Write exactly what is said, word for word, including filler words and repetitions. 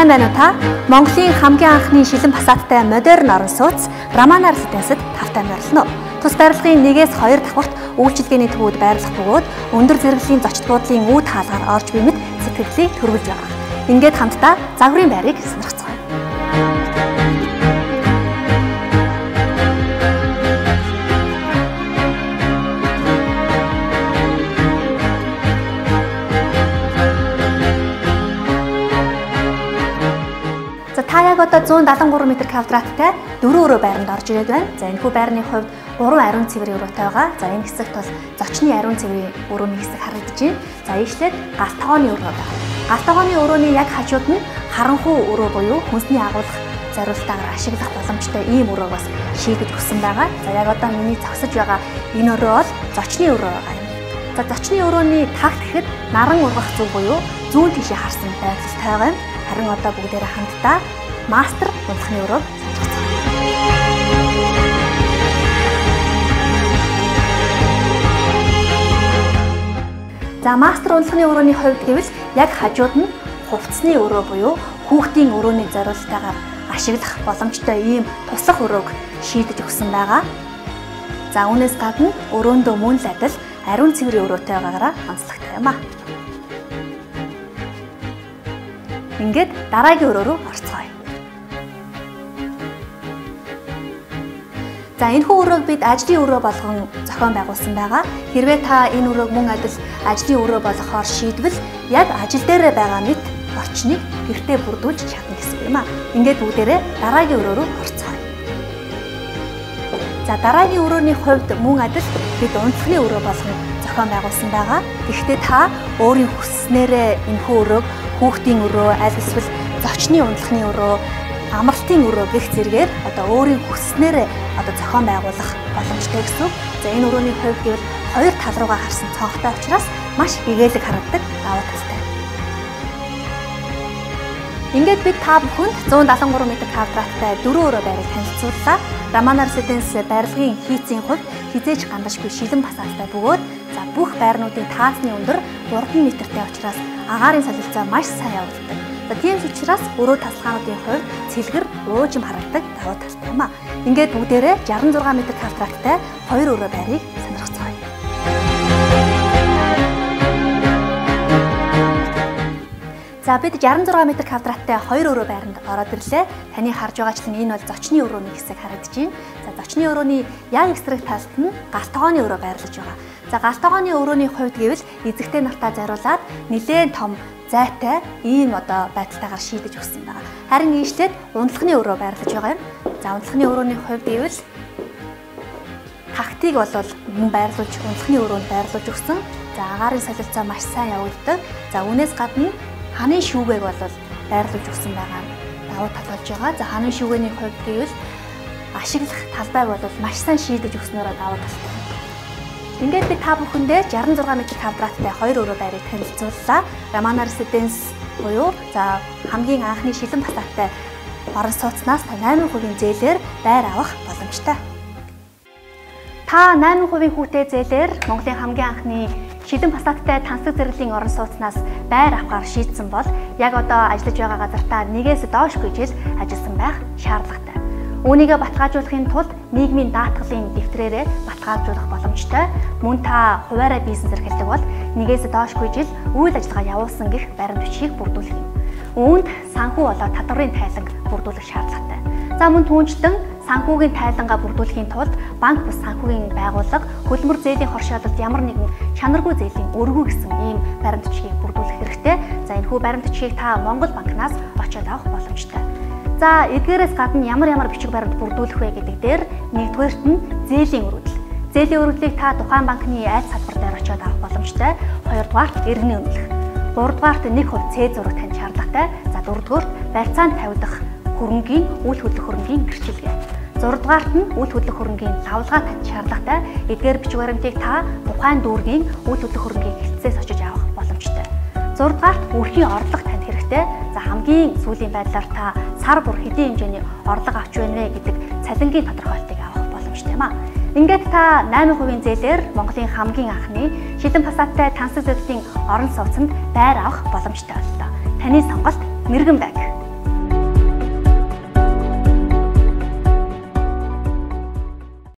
Сайн байна уу та? Монголын хамгийн анхны шилэн Passat-тай модерн орон сууц Романо Residence-д тавтай байрлана. Тус барилгын нэгээс хоёр давхарт үйлчилгээний төвүүд байрлах бөгөөд өндөр зэрэглэлийн зочд буудлын үүд хаалгаар орж буй мэт сэтгэлийг төрүүлж байгаа. Ингээд хамтдаа загварын байрыг сонирхцгаая. Та яг одоо зуун дадлан гурван метр квадраттай дөрвөн өрөө байранд орж ирээд байна. За энэ хүү байрны хувьд гурван ариун цэврийн өрөөтэй байгаа. За энэ хэсэгт бол зочны ариун цэврийн өрөөний хэсэг харагдаж байна. За ийшлээд галт тогооны өрөө байна. Галт тогооны өрөөний яг хажууд нь харанхуй өрөө буюу хүнсний агуулгах зорилтоор ашиглах боломжтой ийм өрөө бас шийдэж өгсөн байгаа. За яг одоо миний зогсож байгаа энэ өрөө бол зочны өрөө байгаа юм. За зочны өрөөний тагт гэхэд наран ургах зүг буюу зүүн тишээ харсан байрлалтай байгаа юм. Харин одоо бүгдээрээ хамтдаа мастер унтахны өрөөг сонирхцгаая. За мастер унтахны өрөөний хувьд гэвэл яг хажууд нь хувцсны өрөө буюу хүүхдийн өрөөний зориулалтайгаар ашиглах боломжтой ийм туслах өрөөг шийдэж өгсөн байгаа. За үүнээс гадна өрөөндөө мөн л адил ариун цэврийн өрөөтэй байгаагаараа онцлогтой юм а. Ингээд дараагийн өрөө рүү орцгоё. За энэ хүү өрөөг бид ажлын өрөө болгон зохион байгуулсан байгаа. Хэрвээ та энэ өрөөг мөн адил ажлын өрөө болгохоор шийдвэл яг ажил дээр байгаа мэт орчныг гэртээ бүрдүүлж чадна гэсэн юм а. Ингээд бүгдээрээ дараагийн өрөө рүү орцгоё. За дараагийн өрөөний хувьд мөн адил бид унтлагын өрөө болгон зохион байгуулсан байгаа. Гэхдээ та өөрийн хүснээрээ энэ хүү өрөөг хүүхдийн өрөө, аль эсвэл зочны унтлагын өрөө, амралтын өрөө гэх зэргээр одоо өөрийн хүснээрээ одоо зохион байгуулах боломжтой гэсэн. За энэ өрөөний хувьд гэвэл хоёр тал руугаа харсан цонхтой учраас маш гэгээлэг харагддаг давуу талтай. Ингээд бид та бүхэнд зуун дадлан гурван метр квадраттай дөрвөн өрөө байрыг танилцууллаа. Романо Residence байрлалын хийцийн хувьд хизээж гандашгүй шилэн Passat-тай бөгөөд за бүх байрнуудын таацны өндөр гурван метртэй учраас агаарын солилцоо маш сайн явагддаг. За тийм ч учраас өрөө тасалгаануудын хувьд цэлгэр уужим харагдаг давуу талтай юм а. Ингээд бүгдээрээ шестьдесят и шесть метр квадраттай хоёр өрөө байрыг сонирхцгаая. За бид шестьдесят и шесть метр квадраттай хоёр өрөө байранд ороод ирлээ. Таны харж байгаачлан энэ бол зочны өрөөний хэсэг харагдаж байна. За зочны өрөөний яг эсрэг талд нь галт тогооны өрөө байрлаж байгаа. За галт тогооны өрөөний хувьд гэвэл эзэгтэй нартаа зориулаад нэлээд том зайтай ийм одоо байдалтайгаар шийдэж өгсөн байна. Харин ийшлээд унтлагын өрөө байрлаж байгаа юм. За унтлагын өрөөний хувьд гэвэл тагтыг бол мөн байрлуулж унтлагын өрөөнд байрлуулж өгсөн. За агаарын солилцоо маш сайн явагддаг. За үүнээс гадна ханы шүүгээг бол байрлуулж өгсөн байгаа давуу тал болж байгаа. За ханы шүүгээний хувьд гэвэл ашиглах талбайг бол маш сайн шийдэж өгснөөр давуу талтай. Ингээд би та бүхэндээ шестьдесят и шесть метр квадраттай хоёр өрөө байрыг танилцууллаа. Романо Residence буюу за хамгийн анхны шилэн Passat-тай орон сууцнаас та найман хувийн зээлээр байр авах боломжтой. Та найман хувийн хүүтэй зээлээр Монголын хамгийн анхны шилэн Passat-тай тансаг зэрэглэлийн орон сууцнаас байр авахар шийдсэн бол яг одоо ажиллаж байгаа газартаа нэгээс доошгүй жил ажилласан байх шаардлагатай. Үүнийгээ баталгаажуулахын тулд нийгмийн даатгалын дэвтрээрээ баталгаажуулах боломжтой. Мөн та хуваарай бизнес эрхэлдэг бол нэгээс доошгүй жил үйл ажиллагаа явуулсан гэх баримт бичгийг бүрдүүлэх юм. Үүнд санхүү болоод татварын тайланг бүрдүүлэх шаардлагатай. За мөн түүнчлэн санхүүгийн тайлангаа бүрдүүлэхийн тулд банк бус санхүүгийн байгууллага хөлбөр зээлийн хоршоололд ямар нэгэн чанаргүй зээлийн өргөө гэсэн ийм баримт бичгийг бүрдүүлэх хэрэгтэй. За энэхүү баримт бичгийг та Монгол банкнаас очиод авах боломжтой. За эдгээрээс гадна ямар ямар бичиг баримт бүрдүүлэх вэ гэдэг дээр нэгдүгээрт нь зээлийн өргөдөл. Зээлийн өргөдлийг та тухайн банкны айц салбар дээр очиод авах боломжтой. Хоёрдугаарт иргэний үнэлэх. Гуравдугаарт нэг хувь цээ зураг тань шаардлагатай. За дөрөвдүгээрт барьцаанд тавигдах хөрөнгийн үйл хөдлөх хөрөнгийн гэрчилгээ. Зургдугаарт нь үйл хөдлөх хөрөнгийн лавлгаа тань шаардлагатай. Эдгээр бичиг баримтыг та тухайн дүүргийн үйл хөдлөх хөрөнгийн хэлтсээс очиж авах боломжтой. Зургдугаарт өрхийн орлого танд хэрэгтэй. За хамгийн сүүлийн байдлаар та сар бүр хэдийн хэмжээний орлого авч байна вэ гэдэг цалингийн тодорхойлтыг авах боломжтой юм а. Ингээд та найман хувийн зээлээр Монголын хамгийн анхны шилэн Passat-тай тансаг зэрэглэлийн орон сууцнд байр авах боломжтой боллоо. Таны сонголт мэргэн байг.